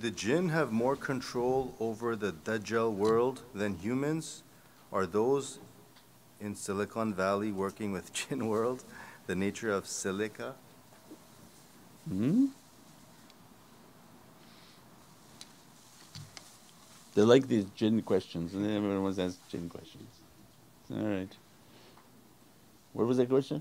the jinn have more control over the Dajjal world than humans? Are those in Silicon Valley working with jinn world, the nature of silica? Hmm? They like these jinn questions, and everyone wants to ask jinn questions. All right. What was that question?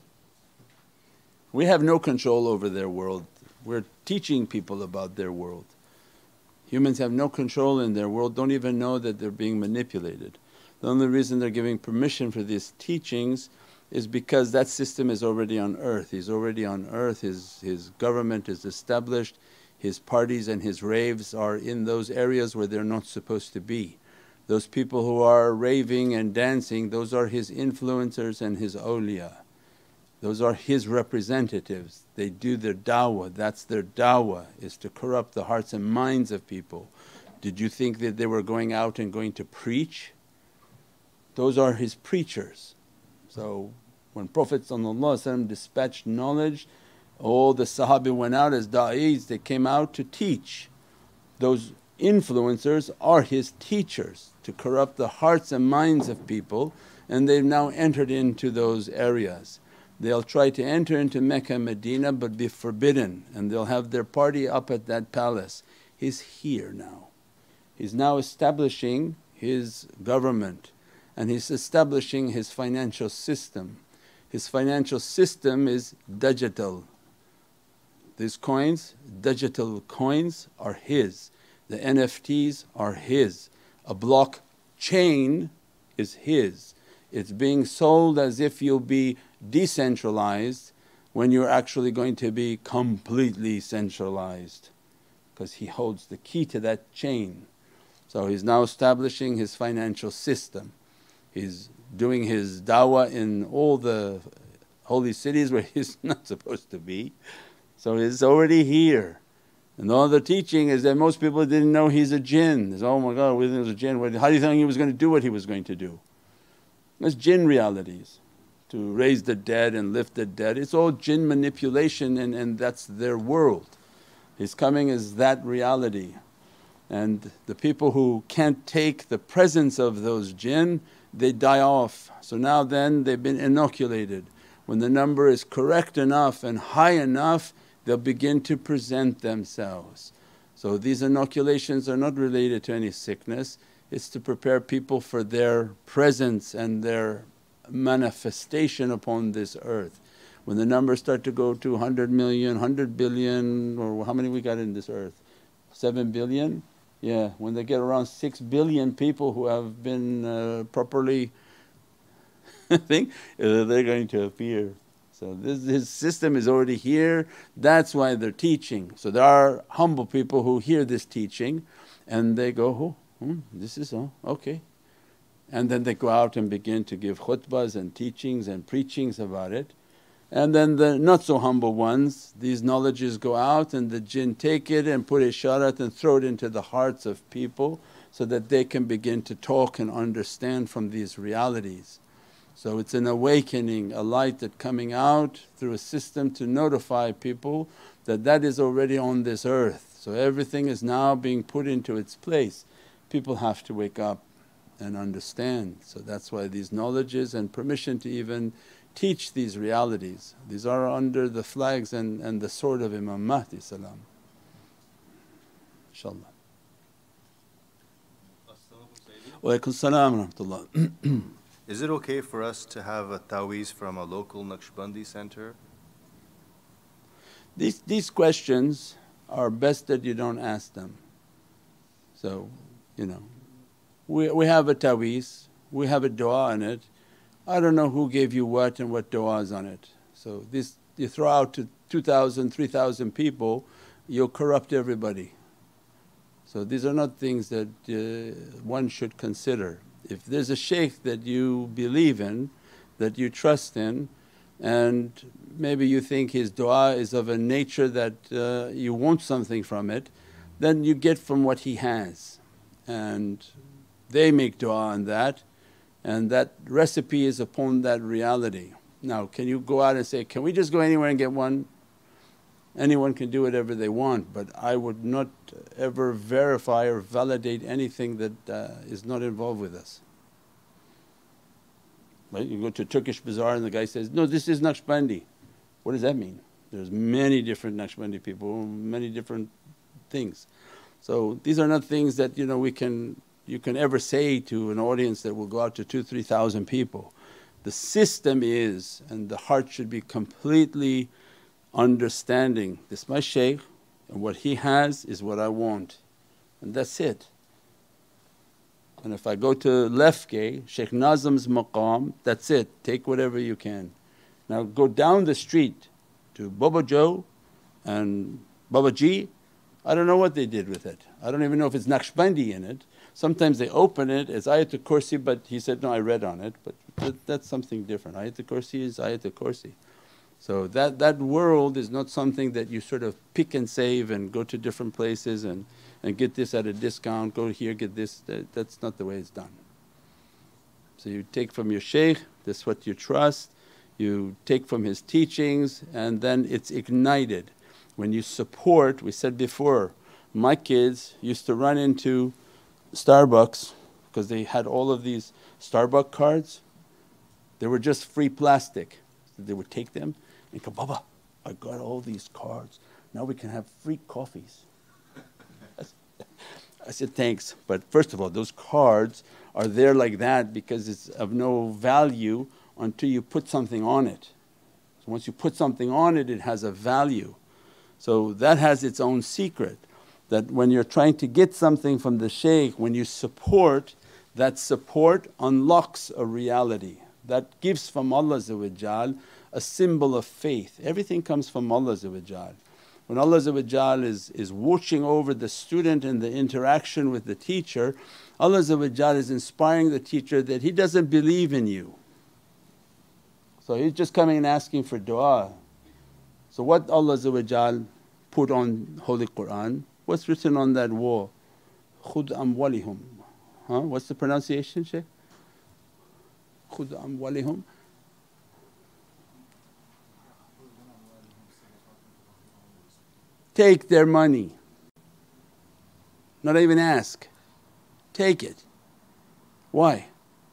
We have no control over their world. We're teaching people about their world. Humans have no control in their world, don't even know that they're being manipulated. The only reason they're giving permission for these teachings is because that system is already on earth. He's already on earth, his government is established, his parties and his raves are in those areas where they're not supposed to be. Those people who are raving and dancing, those are his influencers and his awliya. Those are his representatives. They do their da'wah, that's their da'wah, is to corrupt the hearts and minds of people. Did you think that they were going out and going to preach? Those are his preachers. So when Prophet dispatched knowledge, all the Sahabi went out as da'is, they came out to teach. Those influencers are his teachers to corrupt the hearts and minds of people, and they've now entered into those areas. They'll try to enter into Mecca and Medina but be forbidden, and they'll have their party up at that palace. He's here now. He's now establishing his government and he's establishing his financial system. His financial system is digital. These coins, digital coins are his, the NFTs are his, a blockchain is his. It's being sold as if you'll be decentralized when you're actually going to be completely centralized, because he holds the key to that chain. So he's now establishing his financial system. He's doing his da'wah in all the holy cities where he's not supposed to be. So he's already here. And all the teaching is that most people didn't know he's a jinn. They say, oh my God, we think he was a jinn. How do you think he was going to do what he was going to do? That's jinn realities, to raise the dead and lift the dead. It's all jinn manipulation, and that's their world. He's coming as that reality. And the people who can't take the presence of those jinn, they die off. So now then they've been inoculated. When the number is correct enough and high enough, they'll begin to present themselves. So these inoculations are not related to any sickness, it's to prepare people for their presence and their manifestation upon this earth. When the numbers start to go to 100 million, 100 billion, or how many we got in this earth? 7 billion? Yeah, when they get around 6 billion people who have been properly they're going to appear. So his system is already here, that's why they're teaching. So there are humble people who hear this teaching and they go, this is okay. And then they go out and begin to give khutbahs and teachings and preachings about it. And then the not so humble ones, these knowledges go out and the jinn take it and put isharat and throw it into the hearts of people so that they can begin to talk and understand from these realities. So it's an awakening, a light that coming out through a system to notify people that that is already on this earth. So everything is now being put into its place. People have to wake up and understand. So that's why these knowledges and permission to even teach these realities. These are under the flags and the sword of Imam Mahdi salam, inshaAllah. Wa alaikum salam wa rahmatullah. Is it okay for us to have a ta'weez from a local Naqshbandi center? These questions are best that you don't ask them. So, we have a ta'weez, we have a du'a in it. I don't know who gave you what and what du'a is on it. So this you throw out to 2,000, 3,000 people, you'll corrupt everybody. So these are not things that one should consider. If there's a shaykh that you believe in, that you trust in, and maybe you think his du'a is of a nature that you want something from it, then you get from what he has. And they make du'a on that, and that recipe is upon that reality. Now can you go out and say, can we just go anywhere and get one? Anyone can do whatever they want, but I would not ever verify or validate anything that is not involved with us. Right? You go to a Turkish bazaar and the guy says, no, this is Naqshbandi. What does that mean? There's many different Naqshbandi people, many different things. So these are not things that you can ever say to an audience that will go out to 2,000-3,000 people. The system is, and the heart should be completely understanding, this my shaykh and what he has is what I want, and that's it. And if I go to Lefke, Shaykh Nazim's maqam, that's it, take whatever you can. Now go down the street to Baba Joe and Baba Ji, I don't know what they did with it. I don't even know if it's Naqshbandi in it. Sometimes they open it as Ayatul Kursi, but he said, no, I read on it, but that's something different. Ayatul Kursi is Ayatul Kursi. So that world is not something that you sort of pick and save and go to different places and get this at a discount, go here, get this. That's not the way it's done. So you take from your shaykh, that's what you trust, you take from his teachings, and then it's ignited. When you support, we said before, my kids used to run into Starbucks because they had all of these Starbucks cards. They were just free plastic. So they would take them and go, Baba, I got all these cards, now we can have free coffees. I said, thanks, but first of all those cards are there like that because it's of no value until you put something on it. So once you put something on it, it has a value. So that has its own secret, that when you're trying to get something from the shaykh, when you support, that support unlocks a reality that gives from Allah a symbol of faith. Everything comes from Allah. When Allah is watching over the student and the interaction with the teacher, Allah is inspiring the teacher that he doesn't believe in you. So he's just coming and asking for du'a. So what Allah put on Holy Qur'an, what's written on that wall? Khud amwalihum. What's the pronunciation, Shaykh? Khud amwalihum. Take their money, not even ask, take it. Why?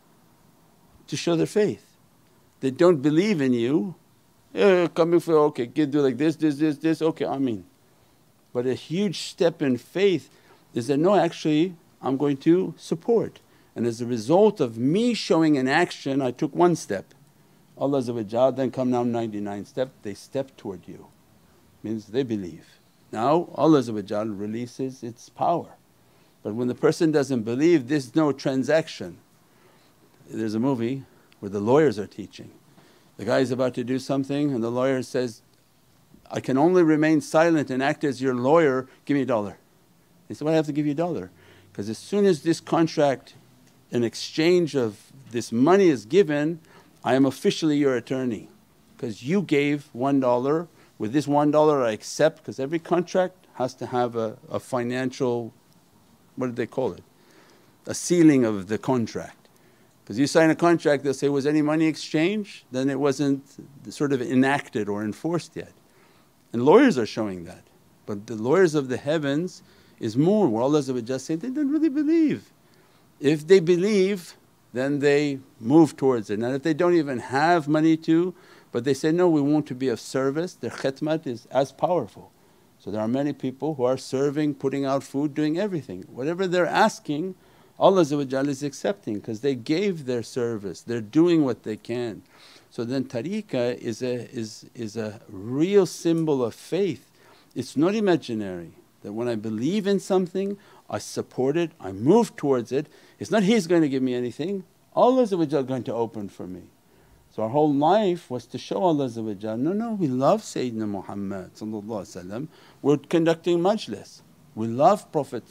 To show their faith. They don't believe in you, coming for, okay, do like this, okay, Ameen. But a huge step in faith is that, no, actually I'm going to support, and as a result of me showing an action I took one step. Allah then come now 99 steps, they step toward you, means they believe. Now Allah releases its power. But when the person doesn't believe, there's no transaction. There's a movie where the lawyers are teaching. The guy is about to do something and the lawyer says, I can only remain silent and act as your lawyer, give me $1. He said, why do I have to give you $1? Because as soon as this contract in exchange of this money is given, I am officially your attorney, because you gave $1. With this $1 I accept, because every contract has to have a financial, what do they call it? A sealing of the contract. Because you sign a contract, they'll say, was any money exchanged? Then it wasn't sort of enacted or enforced yet. And lawyers are showing that. But the lawyers of the heavens is more, where Allah say, they don't really believe. If they believe, then they move towards it. And if they don't even have money to, but they say, no, we want to be of service, their khidmat is as powerful. So there are many people who are serving, putting out food, doing everything. Whatever they're asking, Allah is accepting, because they gave their service, they're doing what they can. So then tariqah is a real symbol of faith. It's not imaginary, that when I believe in something, I support it, I move towards it. It's not He's going to give me anything, Allah is going to open for me. So our whole life was to show Allah, no, we love Sayyidina Muhammad, we're conducting majlis. We love Prophet,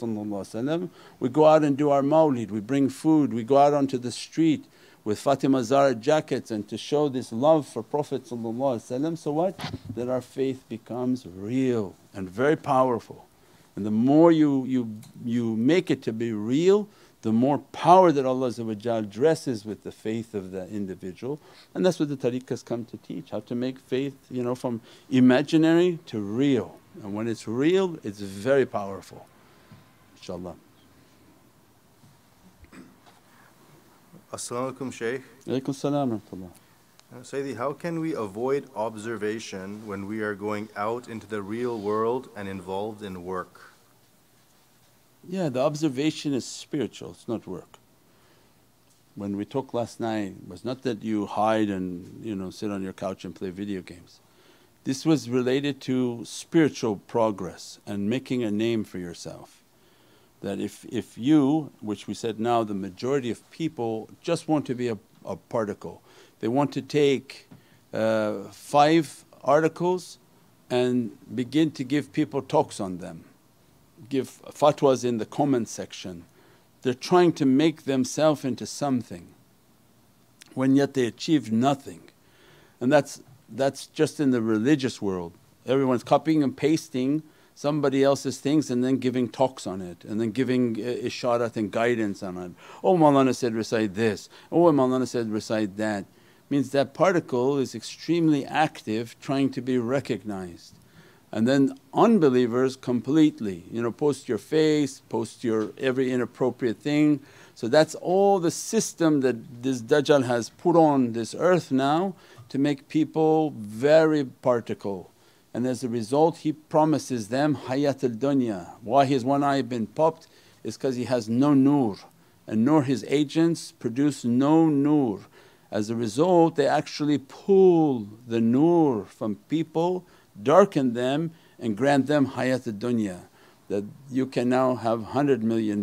we go out and do our mawlid, we bring food, we go out onto the street with Fatima Zahra jackets, and to show this love for Prophet. So what? That our faith becomes real and very powerful. And the more you make it to be real, the more power that Allah dresses with the faith of the individual. And that's what the tariqahs come to teach, how to make faith from imaginary to real. And when it's real, it's very powerful, inshaAllah. As-salamu alaykum, Shaykh. Alaykum salam wa rahmatullah. Sayyidi, how can we avoid observation when we are going out into the real world and involved in work? Yeah, the observation is spiritual, it's not work. When we talked last night, it was not that you hide and sit on your couch and play video games. This was related to spiritual progress and making a name for yourself. That if you, which we said now the majority of people just want to be a particle. They want to take 5 articles and begin to give people talks on them, give fatwas in the comment section. They're trying to make themselves into something when yet they achieved nothing. And that's just in the religious world. Everyone's copying and pasting somebody else's things and then giving talks on it and then giving isharat and guidance on it. Oh Mawlana said recite this, oh Mawlana said recite that. Means that particle is extremely active trying to be recognized. And then unbelievers completely post your face, post your every inappropriate thing. So that's all the system that this Dajjal has put on this earth now to make people very particle. And as a result he promises them hayat al-dunya. Why his one eye been popped is because he has no nur, and nor his agents produce no nur. As a result they actually pull the nur from people, darken them and grant them hayat al-dunya. That you can now have $100 million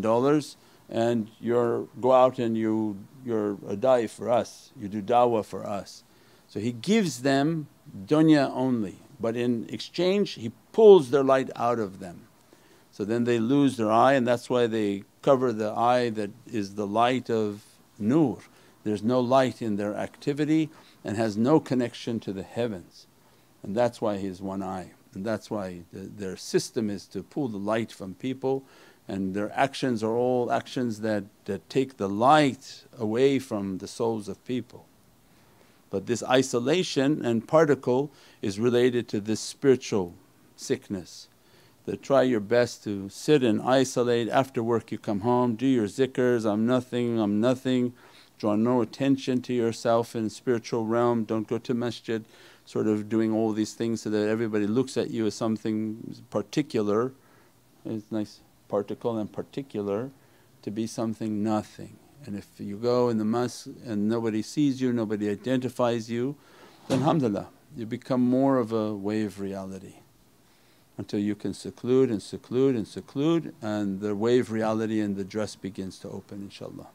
and go out and you're a da'i for us, you do da'wah for us. So he gives them dunya only, but in exchange he pulls their light out of them. So then they lose their eye, and that's why they cover the eye that is the light of nur. There's no light in their activity and has no connection to the heavens, and that's why he is one eye. And that's why their system is to pull the light from people, and their actions are all actions that take the light away from the souls of people. But this isolation and particle is related to this spiritual sickness. That try your best to sit and isolate, after work you come home, do your zikrs, I'm nothing, draw no attention to yourself in spiritual realm, don't go to masjid, sort of doing all these things so that everybody looks at you as something particular. It's nice, particle and particular, to be something nothing. And if you go in the mosque and nobody sees you, nobody identifies you, then alhamdulillah you become more of a wave reality, until you can seclude and seclude and seclude, and the wave reality and the dress begins to open, inshaAllah.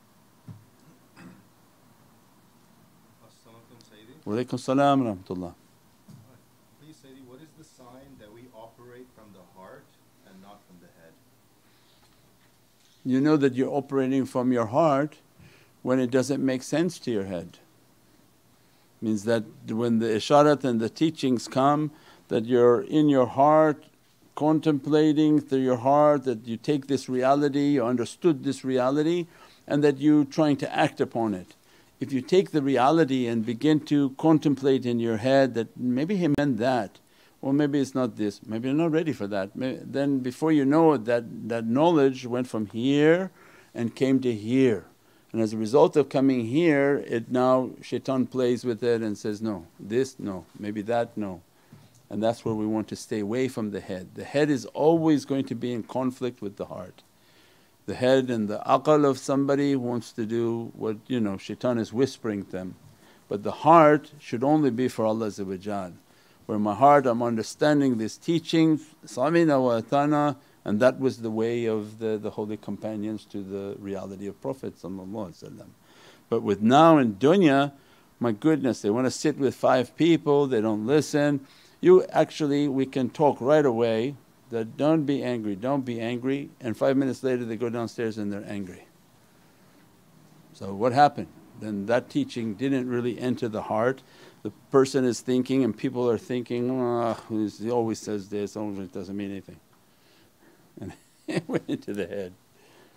Wa alaykum salam wa rahmatullah. Please Sayyidi, what is the sign that we operate from the heart and not from the head? You know that you're operating from your heart when it doesn't make sense to your head. Means that when the isharat and the teachings come, that you're in your heart contemplating through your heart, that you take this reality, you understood this reality, and that you trying to act upon it. If you take the reality and begin to contemplate in your head that maybe he meant that, or maybe it's not this, maybe you're not ready for that, then before you know it that knowledge went from here and came to here. And as a result of coming here, it now shaitan plays with it and says, no, this no, maybe that no. And that's where we want to stay away from the head. The head is always going to be in conflict with the heart. The head and the aql of somebody wants to do what shaitan is whispering them. But the heart should only be for Allah. Where my heart I'm understanding this teaching, samina wa atana, and that was the way of the holy companions to the reality of Prophet. But with now in dunya, my goodness, they want to sit with 5 people, they don't listen. We can talk right away that don't be angry, don't be angry, and 5 minutes later they go downstairs and they're angry. So what happened? Then that teaching didn't really enter the heart. The person is thinking and people are thinking, he always says this, it doesn't mean anything. And it went into the head.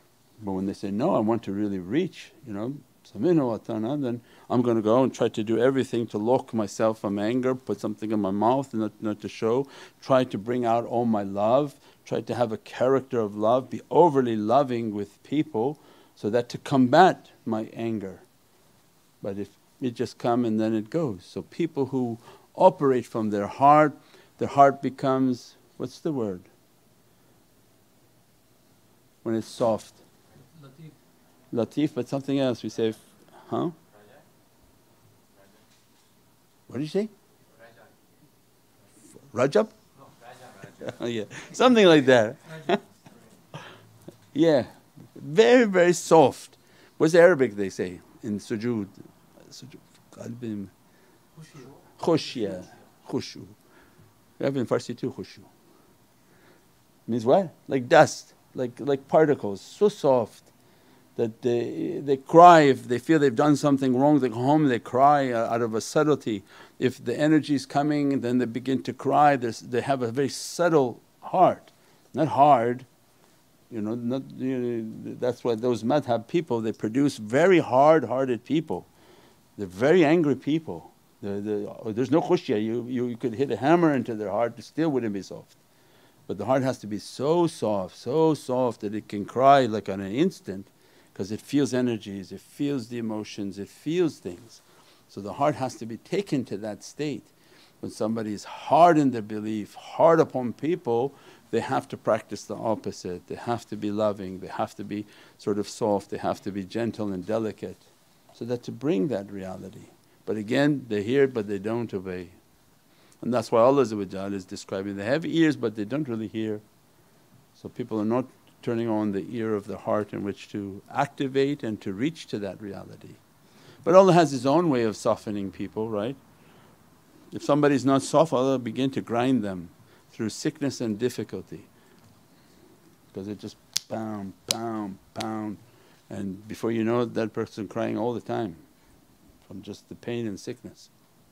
But when they say, no, I want to really reach, Samina wa ata'na, then I'm going to go and try to do everything to lock myself from anger, put something in my mouth not to show, try to bring out all my love, try to have a character of love, be overly loving with people so that to combat my anger. But if it just come and then it goes. So people who operate from their heart becomes, what's the word? When it's soft. Latif, but something else we say, huh? What did you say? Rajab? Oh yeah, something like that. Yeah, very, very soft. What's the Arabic they say in sujood? Qalbim. Khushya. Khushu. We have in Farsi too, khushu. Means what? Like dust, like particles, so soft that they cry if they feel they've done something wrong. They go home, they cry out of a subtlety. If the energy is coming, then they begin to cry. They have a very subtle heart, not hard. That's why those madhab people, they produce very hard-hearted people. They're very angry people. There's no khushya. You could hit a hammer into their heart, it still wouldn't be soft. But the heart has to be so soft that it can cry like on an instant, because it feels energies, it feels the emotions, it feels things. So the heart has to be taken to that state. When somebody is hard in their belief, hard upon people, they have to practice the opposite. They have to be loving, they have to be sort of soft, they have to be gentle and delicate, so that to bring that reality. But again, they hear but they don't obey. And that's why Allah is describing, they have ears but they don't really hear. So people are not turning on the ear of the heart in which to activate and to reach to that reality. But Allah has His own way of softening people, right? If somebody is not soft, Allah begin to grind them through sickness and difficulty, because it just pound, and before you know it, that person crying all the time from just the pain and sickness.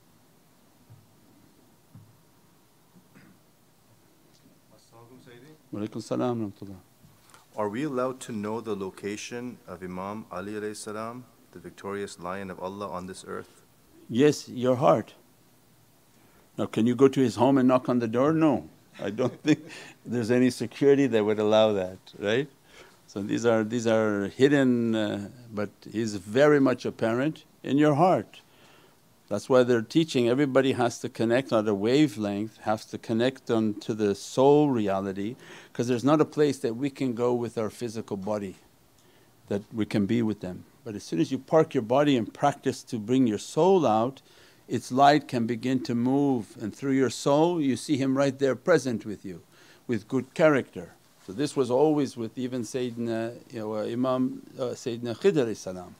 Walaikum salam rahmatullah. Are we allowed to know the location of Imam Ali alayhi salam, the victorious lion of Allah on this earth? Yes, your heart. Now can you go to his home and knock on the door? No, I don't think there's any security that would allow that, right? So these are hidden, but he's very much apparent in your heart. That's why they're teaching everybody has to connect on a wavelength, has to connect on to the soul reality, because there's not a place that we can go with our physical body that we can be with them. But as soon as you park your body and practice to bring your soul out, its light can begin to move, and through your soul you see him right there present with you with good character. So this was always with even Sayyidina Imam Sayyidina Khidr salam.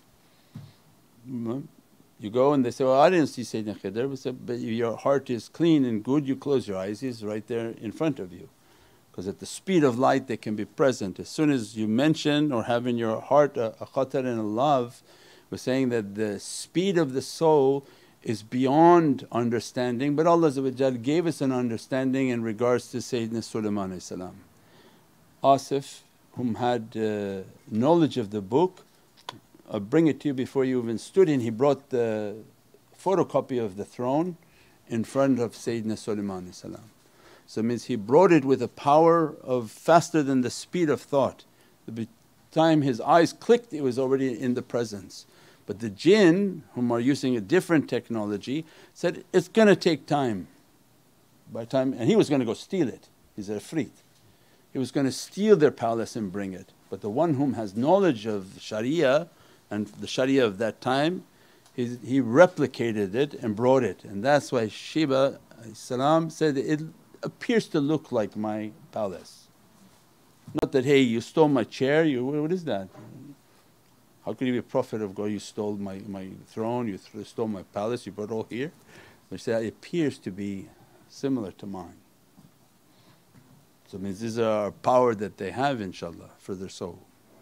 You go and they say, well, I didn't see Sayyidina Khidr. We said, but your heart is clean and good, you close your eyes, he's right there in front of you. Because at the speed of light they can be present. As soon as you mention or have in your heart a khatar and a love, we're saying that the speed of the soul is beyond understanding, but Allah gave us an understanding in regards to Sayyidina Sulaiman salam. Asif, whom had knowledge of the book, I'll bring it to you before you even stood in, he brought the photocopy of the throne in front of Sayyidina Sulaiman salam. So it means he brought it with a power of faster than the speed of thought. The time his eyes clicked, it was already in the presence. But the jinn, whom are using a different technology, said, it's going to take time. By time, and he was going to go steal it, he's a ifrit. He was going to steal their palace and bring it. But the one whom has knowledge of Sharia and the Sharia of that time, he replicated it and brought it. And that's why Sheba salam said, it appears to look like my palace. Not that, hey, you stole my chair, what is that? How could you be a prophet of God, you stole my throne, you stole my palace, you brought it all here? But he said, it appears to be similar to mine. So it means these are our power that they have inshaAllah for their soul.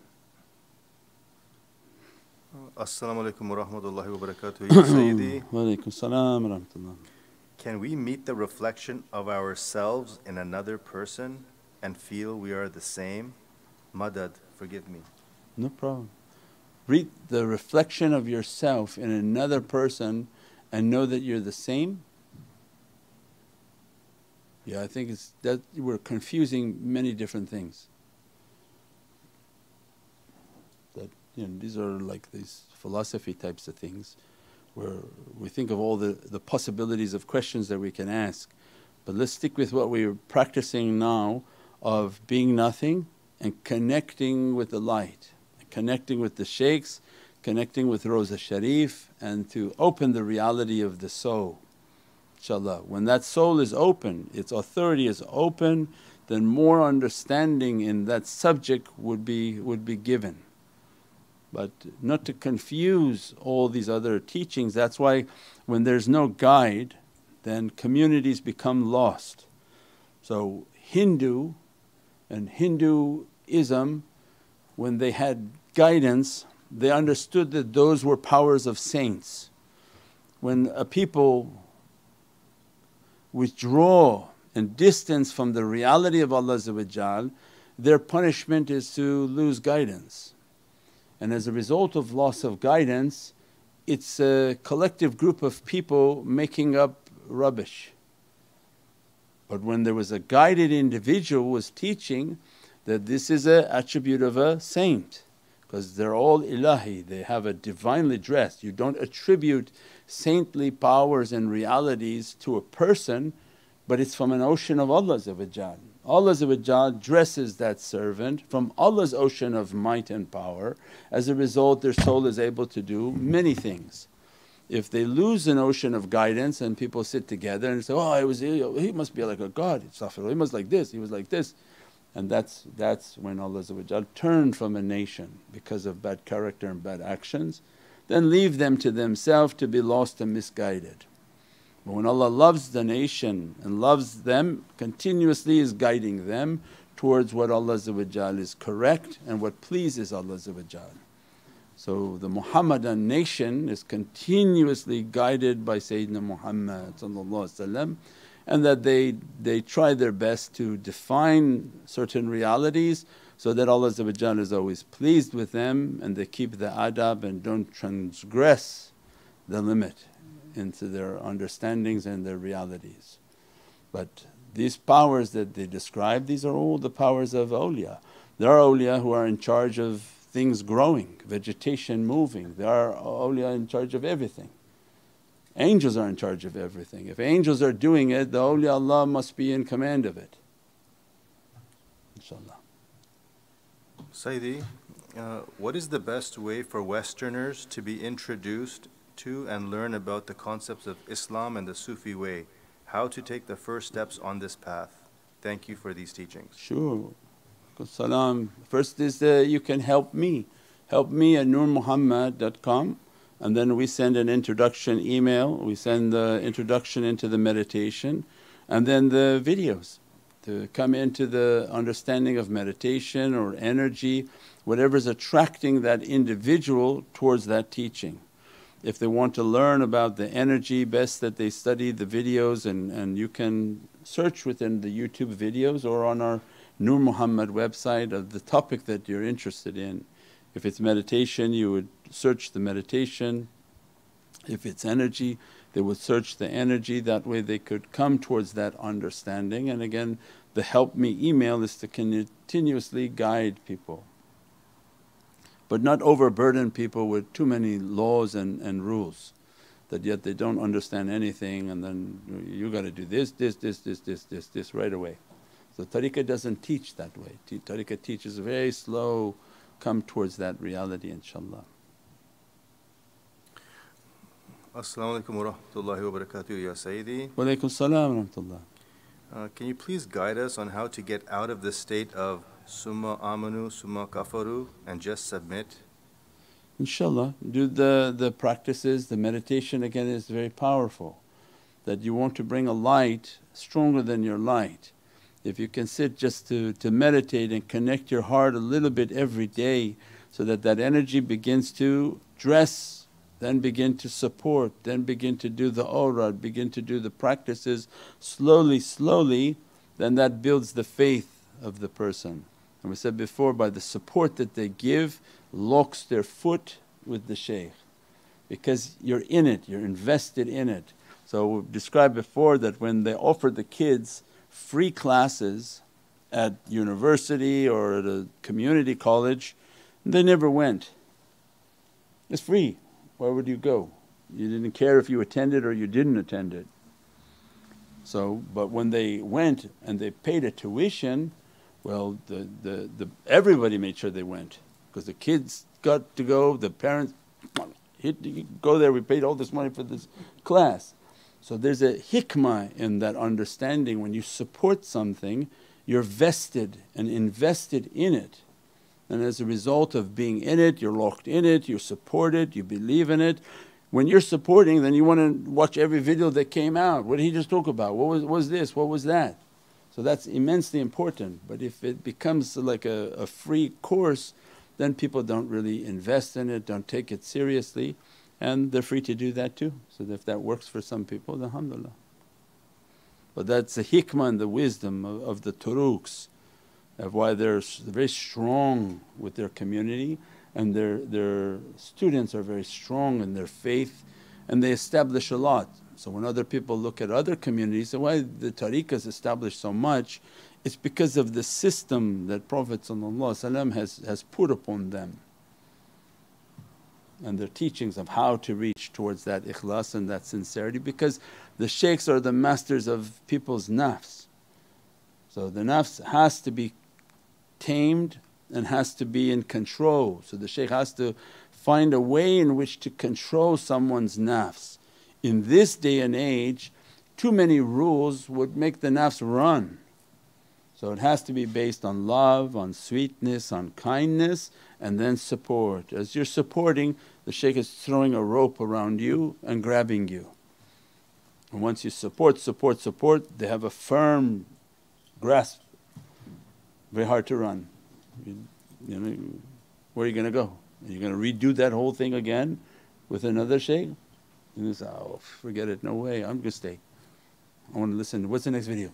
As-salamu alaykum wa rahmatullahi wa barakatuh. Ya Sayyidi, Wa alaykum salam wa rahmatullah. can we meet the reflection of ourselves in another person and feel we are the same? Madad, forgive me. No problem. Read the reflection of yourself in another person and know that you're the same. Yeah, I think it's that we're confusing many different things. That these are like these philosophy types of things where we think of all the possibilities of questions that we can ask. But let's stick with what we're practicing now of being nothing and connecting with the light, connecting with the shaykhs, connecting with Rosa Sharif, and to open the reality of the soul. InshaAllah, when that soul is open, its authority is open, then more understanding in that subject would be given. But not to confuse all these other teachings. That's why when there's no guide, then communities become lost. So Hindu and Hinduism, when they had guidance, they understood that those were powers of saints. When a people withdraw and distance from the reality of Allah, their punishment is to lose guidance. And as a result of loss of guidance, it's a collective group of people making up rubbish. But when there was a guided individual who was teaching that this is an attribute of a saint, because they're all ilahi, they have a divinely dressed. You don't attribute saintly powers and realities to a person, but it's from an ocean of Allah. Allah dresses that servant from Allah's ocean of might and power. As a result, their soul is able to do many things. If they lose an ocean of guidance and people sit together and say, oh, he must be like a god, he must like this, he was like this. And that's when Allah turned from a nation because of bad character and bad actions, then leave them to themselves to be lost and misguided. But when Allah loves the nation and loves them, continuously is guiding them towards what Allah is correct and what pleases Allah. So the Muhammadan nation is continuously guided by Sayyidina Muhammad, and that they try their best to define certain realities so that Allah is always pleased with them, and they keep the adab and don't transgress the limit into their understandings and their realities. But these powers that they describe, these are all the powers of awliya. There are awliya who are in charge of things growing, vegetation moving, there are awliya in charge of everything. Angels are in charge of everything. If angels are doing it, the awliyaullah must be in command of it, inshaAllah. Sayyidi, what is the best way for Westerners to be introduced to and learn about the concepts of Islam and the Sufi way? How to take the first steps on this path? Thank you for these teachings. Sure. Salam. First is you can help me at nurmuhammad.com, and then we send an introduction email, we send the introduction into the meditation, and then the videos to come into the understanding of meditation or energy, whatever's attracting that individual towards that teaching. If they want to learn about the energy, best that they study the videos, and you can search within the YouTube videos or on our Nur Muhammad website of the topic that you're interested in. If it's meditation, you would search the meditation. If it's energy, they would search the energy, that way they could come towards that understanding. And again, the help me email is to continuously guide people, but not overburden people with too many laws and rules that yet they don't understand anything, and then you got to do this right away. So tariqah doesn't teach that way. Tariqah teaches very slow, come towards that reality, inshaAllah. As-salamu alaykum wa rahmatullahi wa barakatuh, Ya Sayyidi. Wa alaykum salam wa rahmatullah. Can you please guide us on how to get out of the state of summa amanu, summa kafaru, and just submit? InshaAllah, do the practices, the meditation again is very powerful, that you want to bring a light stronger than your light. If you can sit just to meditate and connect your heart a little bit every day, so that that energy begins to dress, then begin to support, then begin to do the awrad, begin to do the practices slowly, then that builds the faith of the person. And we said before, by the support that they give, locks their foot with the shaykh, because you're in it, you're invested in it. So we've described before that when they offered the kids free classes at university or at a community college, they never went. It's free, why would you go? You didn't care if you attended or you didn't attend it. So, but when they went and they paid a tuition, well, everybody made sure they went, because the kids got to go, the parents, go there, we paid all this money for this class. So there's a hikmah in that understanding. When you support something, you're vested and invested in it. And as a result of being in it, you're locked in it, you support it, you believe in it. When you're supporting, then you want to watch every video that came out. What did he just talk about? What was this? What was that? So that's immensely important. But if it becomes like a free course, then people don't really invest in it, don't take it seriously, and they're free to do that too. So if that works for some people, then alhamdulillah. But that's the hikmah and the wisdom of the turuqs, of why they're very strong with their community, and their students are very strong in their faith, and they establish a lot. So when other people look at other communities, say, why the tariqahs established so much? It's because of the system that Prophet has put upon them, and their teachings of how to reach towards that ikhlas and that sincerity, because the shaykhs are the masters of people's nafs. So the nafs has to be tamed and has to be in control. So the shaykh has to find a way in which to control someone's nafs. In this day and age, too many rules would make the nafs run. So it has to be based on love, on sweetness, on kindness, and then support. As you're supporting, the shaykh is throwing a rope around you and grabbing you. And once you support, they have a firm grasp, very hard to run. You know, where are you going to go? Are you going to redo that whole thing again with another shaykh? And you say, oh forget it, no way, I'm going to stay. I want to listen, what's the next video?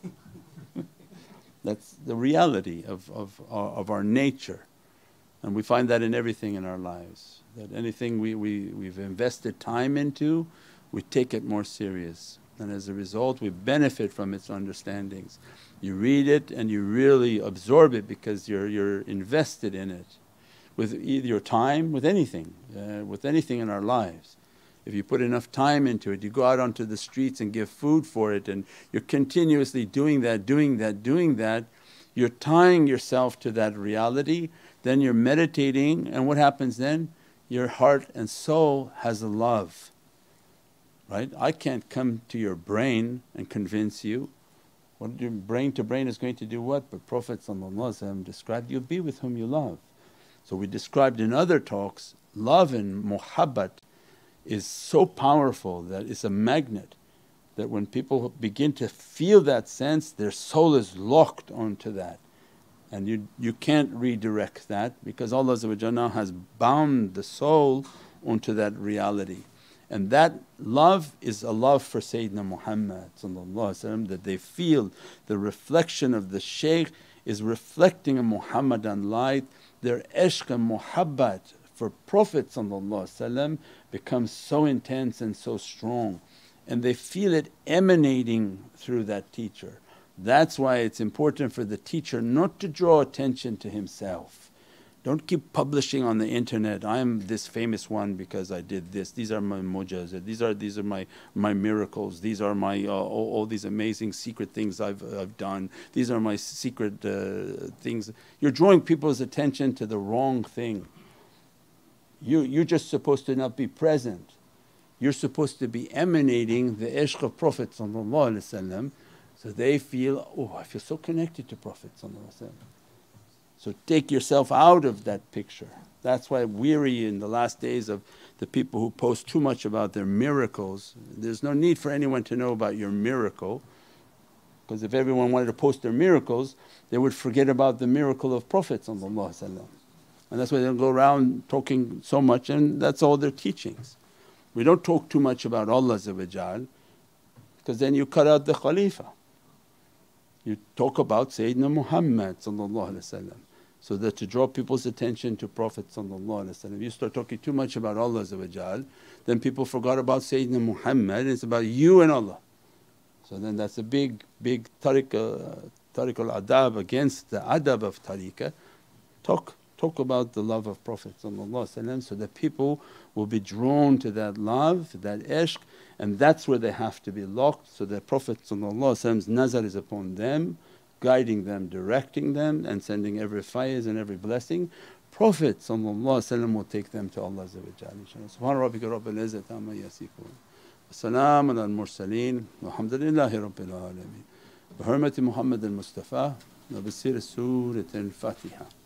That's the reality of our nature, and we find that in everything in our lives, that anything we've invested time into, we take it more serious, and as a result we benefit from its understandings. You read it and you really absorb it because you're invested in it with either your time, with anything in our lives. If you put enough time into it, you go out onto the streets and give food for it, and you're continuously doing that, you're tying yourself to that reality, then you're meditating, and what happens then? Your heart and soul has a love, right? I can't come to your brain and convince you. What your brain to brain is going to do what? But Prophet described, you'll be with whom you love. So we described in other talks, love and muhabbat is so powerful that it's a magnet, that when people begin to feel that sense, their soul is locked onto that, and you can't redirect that, because Allah now has bound the soul onto that reality. And that love is a love for Sayyidina Muhammad, that they feel the reflection of the shaykh is reflecting a Muhammadan light. Their ishq and muhabbat for Prophet becomes so intense and so strong, and they feel it emanating through that teacher. That's why it's important for the teacher not to draw attention to himself. Don't keep publishing on the internet, I am this famous one because I did this, these are my mujazat, these are my miracles, these are my all these amazing secret things I've done, these are my secret things. You're drawing people's attention to the wrong thing. You're just supposed to not be present. You're supposed to be emanating the ishq of Prophet, so they feel, oh I feel so connected to Prophet. So take yourself out of that picture. That's why I'm weary in the last days of the people who post too much about their miracles. There's no need for anyone to know about your miracle, because if everyone wanted to post their miracles, they would forget about the miracle of Prophet. And that's why they don't go around talking so much, and that's all their teachings. We don't talk too much about Allah, because then you cut out the Khalifa. You talk about Sayyidina Muhammad. so that to draw people's attention to Prophet. You start talking too much about Allah, then people forgot about Sayyidina Muhammad and it's about you and Allah. So then that's a big tariqah adab against the adab of tariqah. Talk about the love of Prophet so that people will be drawn to that love, that ishq, and that's where they have to be locked, so that Prophet's nazar is upon them, guiding them, directing them and sending every faiz and every blessing. Prophet will take them to Allah. Subhana rabbika rabbil izzati amma yasifoon. Wassalamun ala al-mursaleen walhamdulillahi rabbil alameen. Bi hurmati Muhammad al-Mustafa wa bi siri Surat al-Fatiha.